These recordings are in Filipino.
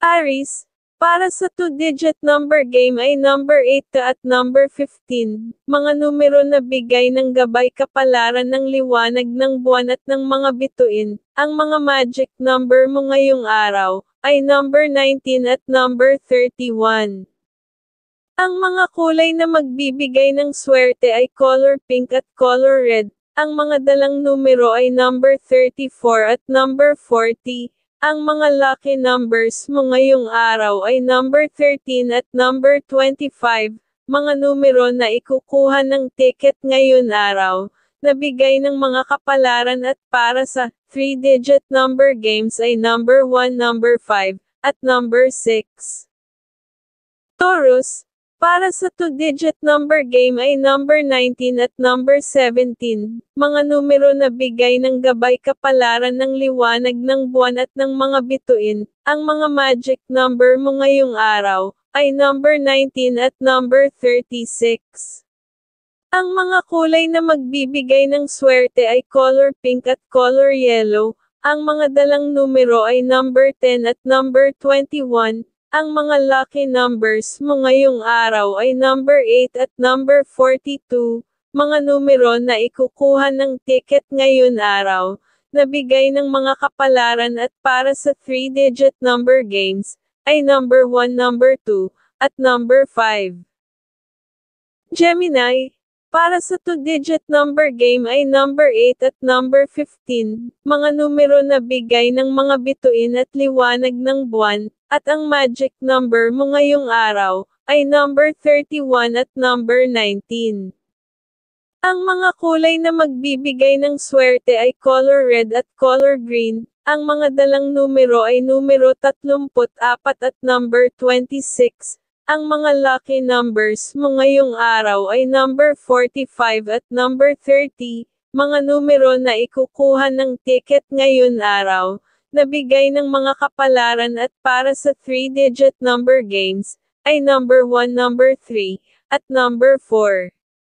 Aries, para sa 2-digit number game ay number 8 at number 15, mga numero na bigay ng gabay kapalaran ng liwanag ng buwan at ng mga bituin. Ang mga magic number mo ngayong araw ay number 19 at number 31. Ang mga kulay na magbibigay ng swerte ay color pink at color red. Ang mga dalang numero ay number 34 at number 40. Ang mga lucky numbers mo ngayong araw ay number 13 at number 25, mga numero na ikukuha ng ticket ngayon araw, na bigay ng mga kapalaran at para sa 3-digit number games ay number 1, number 5, at number 6. Taurus, para sa 2-digit number game ay number 19 at number 17, mga numero na bigay ng gabay kapalaran ng liwanag ng buwan at ng mga bituin. Ang mga magic number mo ngayong araw ay number 19 at number 36. Ang mga kulay na magbibigay ng swerte ay color pink at color yellow. Ang mga dalang numero ay number 10 at number 21. Ang mga lucky numbers mo ngayong araw ay number 8 at number 42, mga numero na ikukuha ng ticket ngayon araw, na bigay ng mga kapalaran at para sa 3-digit number games, ay number 1, number 2, at number 5. Gemini, para sa 2-digit number game ay number 8 at number 15, mga numero na bigay ng mga bituin at liwanag ng buwan. At ang magic number mo ngayong araw, ay number 31 at number 19. Ang mga kulay na magbibigay ng swerte ay color red at color green. Ang mga dalang numero ay numero 34 at number 26. Ang mga lucky numbers mo ngayong araw ay number 45 at number 30, mga numero na ikukuha ng ticket ngayon araw, na bigay ng mga kapalaran at para sa 3-digit number games, ay number 1, number 3, at number 4.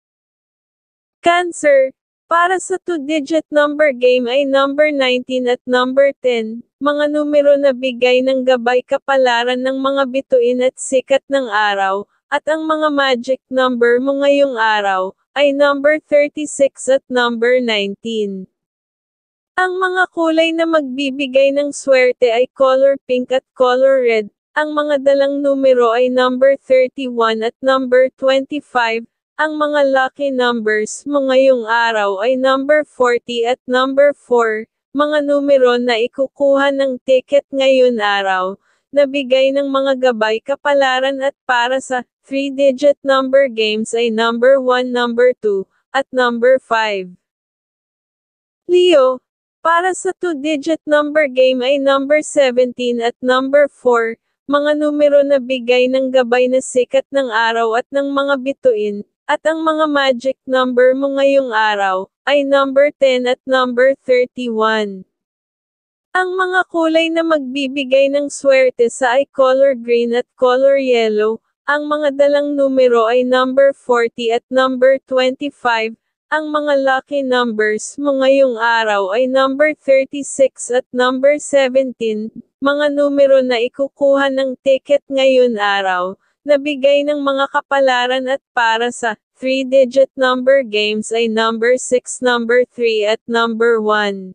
Cancer, para sa 2-digit number game ay number 19 at number 10, mga numero na bigay ng gabay kapalaran ng mga bituin at sikat ng araw, at ang mga magic number mo ngayong araw, ay number 36 at number 19. Ang mga kulay na magbibigay ng swerte ay color pink at color red. Ang mga dalang numero ay number 31 at number 25. Ang mga lucky numbers mo ngayong araw ay number 40 at number 4, mga numero na ikukuha ng ticket ngayon araw, na bigay ng mga gabay kapalaran at para sa 3-digit number games ay number 1, number 2, at number 5. Leo, para sa 2-digit number game ay number 17 at number 4, mga numero na bigay ng gabay na sikat ng araw at ng mga bituin, at ang mga magic number mo ngayong araw, ay number 10 at number 31. Ang mga kulay na magbibigay ng swerte sa ay color green at color yellow, ang mga dalang numero ay number 40 at number 25, ang mga lucky numbers mo ngayong araw ay number 36 at number 17, mga numero na ikukuha ng ticket ngayon araw, na bigay ng mga kapalaran at para sa 3-digit number games ay number 6, number 3 at number 1.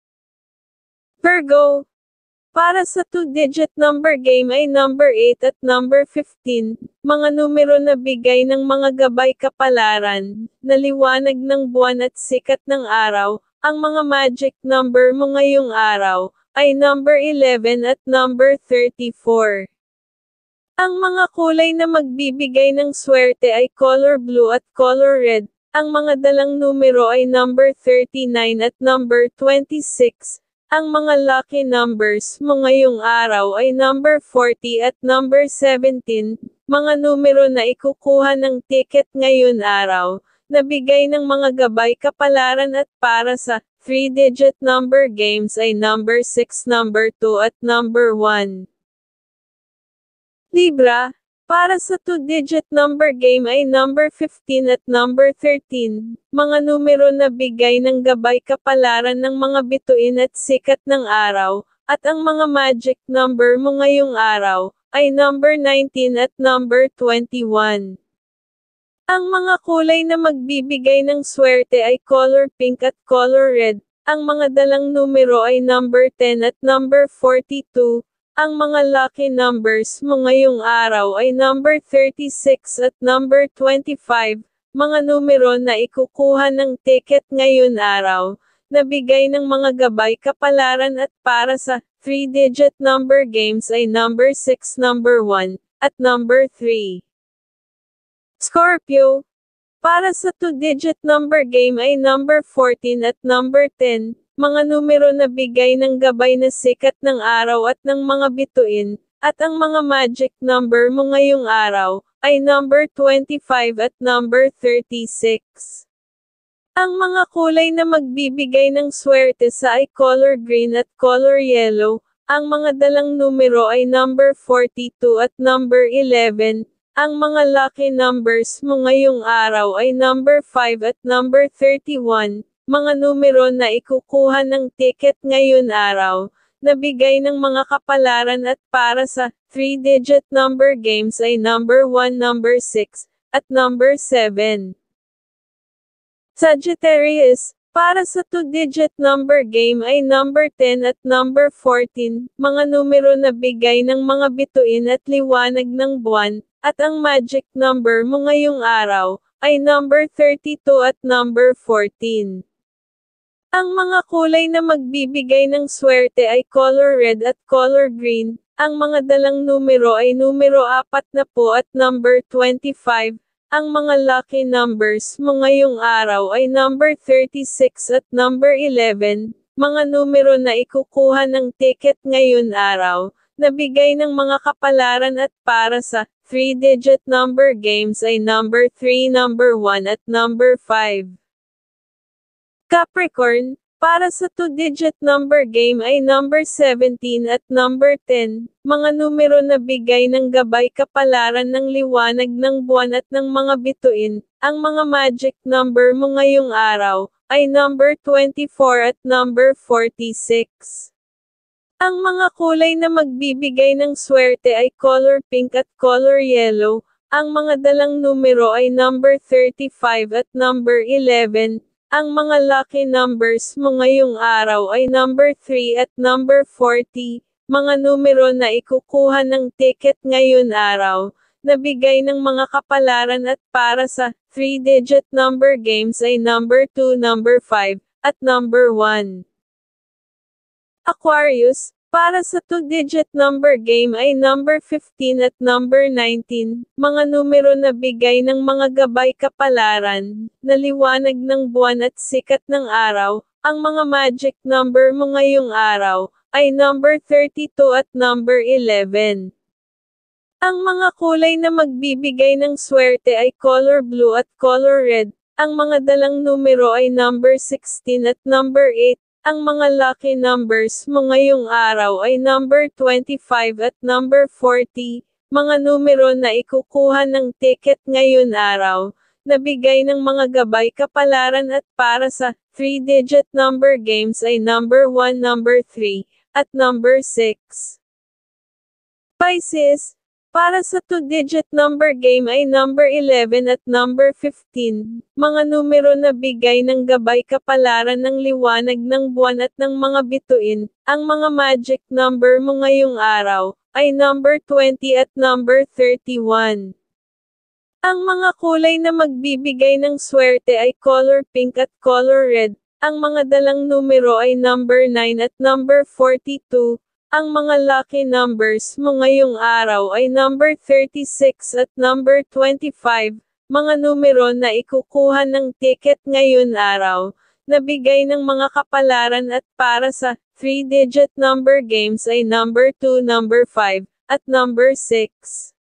Virgo, para sa 2-digit number game ay number 8 at number 15, mga numero na bigay ng mga gabay kapalaran, na liwanag ng buwan at sikat ng araw. Ang mga magic number mo ngayong araw, ay number 11 at number 34. Ang mga kulay na magbibigay ng swerte ay color blue at color red. Ang mga dalang numero ay number 39 at number 26. Ang mga lucky numbers mo ngayong araw ay number 40 at number 17, mga numero na ikukuha ng ticket ngayon araw, na bigay ng mga gabay kapalaran at para sa 3-digit number games ay number 6, number 2 at number 1. Libra, para sa 2-digit number game ay number 15 at number 13, mga numero na bigay ng gabay kapalaran ng mga bituin at sikat ng araw, At ang mga magic number mo ngayong araw, ay number 19 at number 21. Ang mga kulay na magbibigay ng swerte ay color pink at color red. Ang mga dalang numero ay number 10 at number 42. Ang mga lucky numbers mo ngayong araw ay number 36 at number 25, mga numero na ikukuha ng ticket ngayon araw, nabigay ng mga gabay kapalaran at para sa 3-digit number games ay number 6, number 1, at number 3. Scorpio, para sa 2-digit number game ay number 14 at number 10, mga numero na bigay ng gabay na sikat ng araw at ng mga bituin, at ang mga magic number mo ngayong araw, ay number 25 at number 36. Ang mga kulay na magbibigay ng swerte sa ay color green at color yellow, ang mga dalang numero ay number 42 at number 11, ang mga lucky numbers mo ngayong araw ay number 5 at number 31, mga numero na ikukuha ng ticket ngayon araw, nabigay ng mga kapalaran at para sa 3-digit number games ay number 1, number 6, at number 7. Sagittarius, para sa 2-digit number game ay number 10 at number 14, mga numero na bigay ng mga bituin at liwanag ng buwan, at ang magic number mo ngayong araw, ay number 32 at number 14. Ang mga kulay na magbibigay ng swerte ay color red at color green, ang mga dalang numero ay numero 40 at number 25, ang mga lucky numbers mo ngayong araw ay number 36 at number 11, mga numero na ikukuha ng ticket ngayon araw, nabigay ng mga kapalaran at para sa 3-digit number games ay number 3, number 1 at number 5. Capricorn, para sa 2-digit number game ay number 17 at number 10, mga numero na bigay ng gabay kapalaran ng liwanag ng buwan at ng mga bituin, ang mga magic number mo ngayong araw, ay number 24 at number 46. Ang mga kulay na magbibigay ng swerte ay color pink at color yellow, ang mga dalang numero ay number 35 at number 11, ang mga lucky numbers mo ngayong araw ay number 3 at number 40, mga numero na ikukuha ng ticket ngayon araw, nabigay ng mga kapalaran at para sa 3-digit number games ay number 2, number 5, at number 1. Aquarius, para sa 2-digit number game ay number 15 at number 19, mga numero na bigay ng mga gabay kapalaran, na liwanag ng buwan at sikat ng araw, ang mga magic number mo ngayong araw, ay number 32 at number 11. Ang mga kulay na magbibigay ng swerte ay color blue at color red, ang mga dalang numero ay number 16 at number 8, ang mga lucky numbers mo ngayong araw ay number 25 at number 40, mga numero na ikukuha ng ticket ngayon araw, nabigay ng mga gabay kapalaran at para sa 3-digit number games ay number 1, number 3, at number 6. Pisces, para sa 2-digit number game ay number 11 at number 15, mga numero na bigay ng gabay kapalaran ng liwanag ng buwan at ng mga bituin, ang mga magic number mo ngayong araw, ay number 20 at number 31. Ang mga kulay na magbibigay ng swerte ay color pink at color red, ang mga dalang numero ay number 9 at number 42, ang mga lucky numbers mo ngayong araw ay number 36 at number 25, mga numero na ikukuha ng ticket ngayon araw, nabigay ng mga kapalaran at para sa 3-digit number games ay number 2, number 5, at number 6.